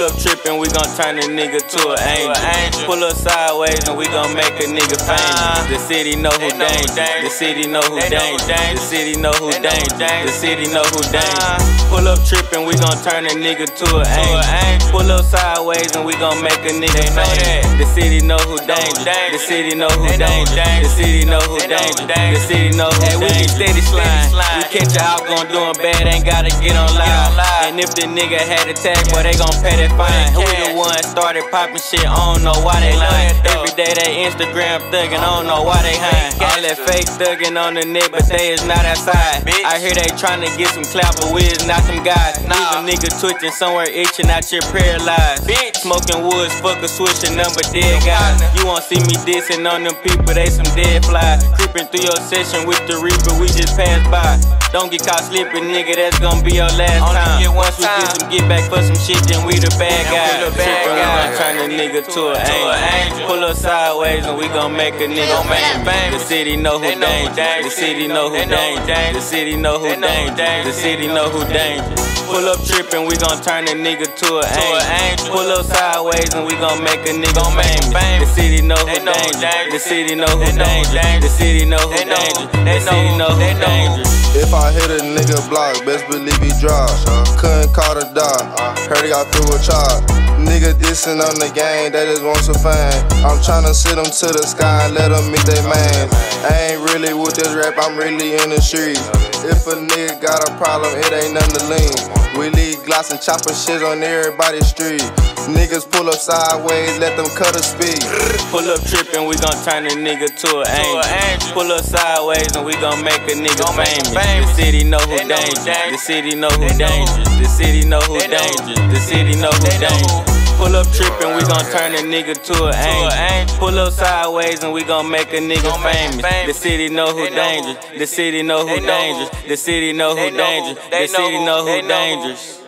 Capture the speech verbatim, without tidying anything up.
Pull up trippin', we gon' turn a nigga to an angel. Pull up sideways and we gon' make a nigga famous. The city know who danger. The city know who danger. The city know who danger. The city know who danger. Pull up trippin', we gon' turn a nigga to an angel. Pull up sideways and we gon' make a nigga famous. The city know who danger. The city know who danger. The city know who danger. The city know who danger. We be steady slime. We catch a out gon' doing bad, ain't gotta get on live. And if the nigga had a tag, boy, they gon' pay that fine. Who the one started poppin' shit? I don't know why they lying. Every day they Instagram thuggin', I don't know why they hiding. All that fake thuggin' on the net, but they is not outside. I hear they tryna get some clout, but we is not them guys. Leave a nigga twitching somewhere itching out your paralyzed. Smoking woods, fuck a switch and number dead guys. You won't see me dissing on them people, they some dead flies. Creeping through your session with the reaper, we just passed by. Don't get caught slipping, nigga, that's gonna be your last time. Once we get some get back for some shit, then we the bad guys. Trippin', we gon' turn a nigga to an angel. Pull up sideways and we gon' make a nigga famous. The city know who danger. The city know who danger. The city know who danger. The city know who danger. Pull up trippin', we gon' turn a nigga to an angel. Pull up sideways and we gon' make a nigga famous. The city know who danger. The city know who danger. The city know who danger. The city know who danger. If I hit a nigga block, best believe he drop. Couldn't call the dog, heard he got filled with chalk. Nigga dissing on the game, they just want some fame. I'm tryna sit them to the sky and let them meet they man. I ain't really with this rap, I'm really in the streets. If a nigga got a problem, it ain't nothing to lean. We leave gloss and chopper shit on everybody's street. Niggas pull up sideways, let them cut a speed. Pull up trippin', we gon' turn a nigga to an angel. Pull up sideways and we gon' make a nigga famous. The city know who danger. The city know who danger. The city know who danger. The city know who danger. Pull up trippin', we gon' turn a nigga to an angel. Pull up sideways and we gon' make a nigga famous. The city know who danger. The city know who danger. The city know who danger. The city know who dangerous.